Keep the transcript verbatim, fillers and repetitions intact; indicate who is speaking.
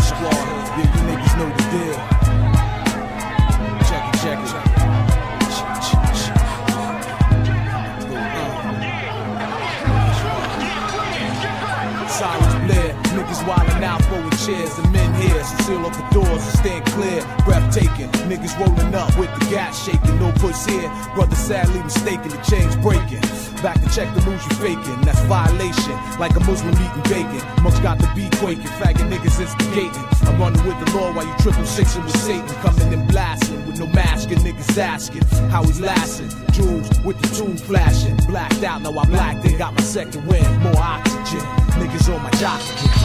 Speaker 1: squad. Yeah, you niggas know the deal. Check it, check it. Silence Blair, niggas wildin' out, throwing chairs and men here, so seal up the doors and stand clear. Breathtaking, niggas rolling up with the gas shaking, no push here. Brother sadly mistaken, the chains breaking. Back to check the moves you faking, that's violation. Like a Muslim eating bacon, monks got the beat quaking, faggot niggas instigating. I'm running with the law while you triple sixing with Satan, coming and blasting with no mask and niggas asking how he's lasting. Jewels with the tune flashing, blacked out, now I blacked in, got my second wind, more oxygen. Niggas on my jock again.